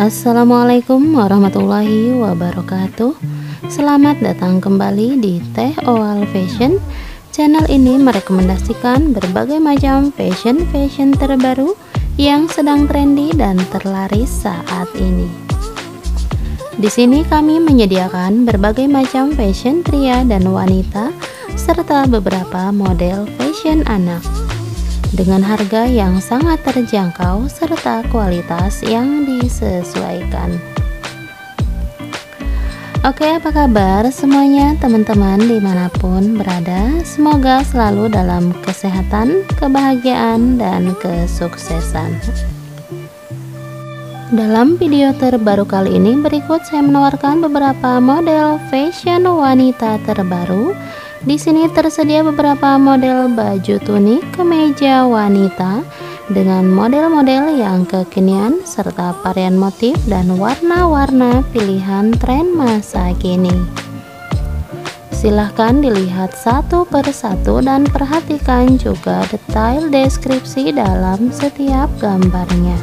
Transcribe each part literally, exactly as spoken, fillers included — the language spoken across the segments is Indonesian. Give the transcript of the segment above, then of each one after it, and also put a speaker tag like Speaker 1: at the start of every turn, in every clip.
Speaker 1: Assalamualaikum warahmatullahi wabarakatuh. Selamat datang kembali di Teh Oal Fashion. Channel ini merekomendasikan berbagai macam fashion-fashion terbaru yang sedang trendy dan terlaris saat ini. Di sini kami menyediakan berbagai macam fashion pria dan wanita serta beberapa model fashion anak dengan harga yang sangat terjangkau serta kualitas yang disesuaikan. Oke, apa kabar semuanya teman-teman dimanapun berada? Semoga selalu dalam kesehatan, kebahagiaan, dan kesuksesan. Dalam video terbaru kali ini berikut saya menawarkan beberapa model fashion wanita terbaru. Di sini tersedia beberapa model baju tunik kemeja wanita dengan model-model yang kekinian serta varian motif dan warna-warna pilihan tren masa kini. Silahkan dilihat satu persatu dan perhatikan juga detail deskripsi dalam setiap gambarnya.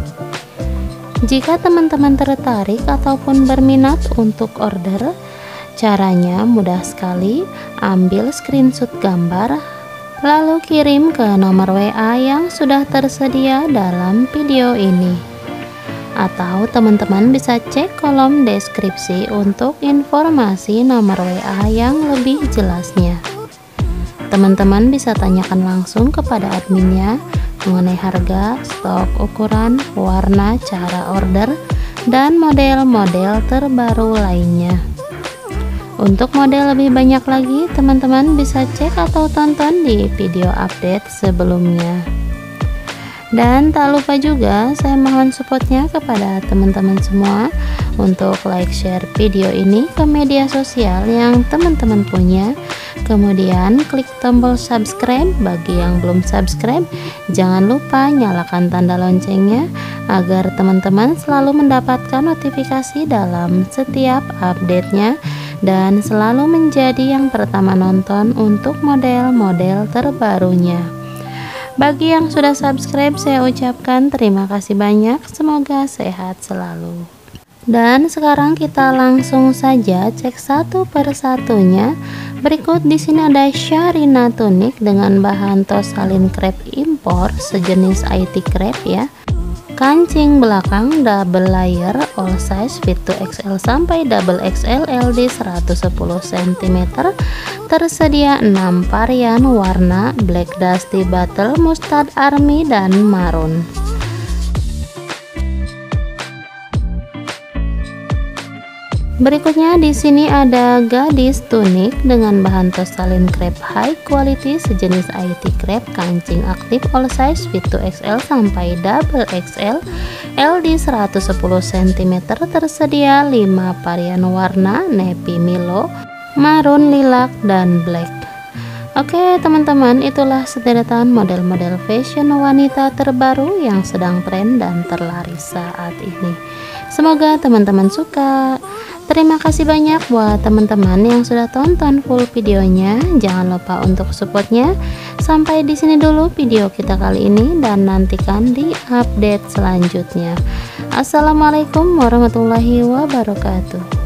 Speaker 1: Jika teman-teman tertarik ataupun berminat untuk order, caranya mudah sekali. Ambil screenshot gambar lalu kirim ke nomor W A yang sudah tersedia dalam video ini, atau teman-teman bisa cek kolom deskripsi untuk informasi nomor W A yang lebih jelasnya. Teman-teman bisa tanyakan langsung kepada adminnya mengenai harga, stok, ukuran, warna, cara order, dan model-model terbaru lainnya. Untuk model lebih banyak lagi, teman-teman bisa cek atau tonton di video update sebelumnya. Dan tak lupa juga saya mohon supportnya kepada teman-teman semua untuk like share video ini ke media sosial yang teman-teman punya. Kemudian klik tombol subscribe bagi yang belum subscribe. Jangan lupa nyalakan tanda loncengnya agar teman-teman selalu mendapatkan notifikasi dalam setiap update-nya dan selalu menjadi yang pertama nonton untuk model-model terbarunya. Bagi yang sudah subscribe, saya ucapkan terima kasih banyak. Semoga sehat selalu. Dan sekarang kita langsung saja cek satu persatunya. Berikut di sini ada Sharina tunik dengan bahan tosalin crepe impor sejenis I T crepe ya. Kancing belakang double layer all size fit to X L sampai double X L L D seratus sepuluh sentimeter. Tersedia enam varian warna: black dusty battle, mustard army, dan maroon. Berikutnya di sini ada gadis tunik dengan bahan tosalin crepe high quality sejenis I T crepe, kancing aktif all size fit to X L sampai double X L L D seratus sepuluh sentimeter. Tersedia lima varian warna: navy, milo, maroon, lilac, dan black. Oke teman-teman, itulah sederetan model-model fashion wanita terbaru yang sedang tren dan terlaris saat ini. Semoga teman-teman suka. Terima kasih banyak buat teman-teman yang sudah tonton full videonya. Jangan lupa untuk supportnya. Sampai di sini dulu video kita kali ini dan nantikan di update selanjutnya. Assalamualaikum warahmatullahi wabarakatuh.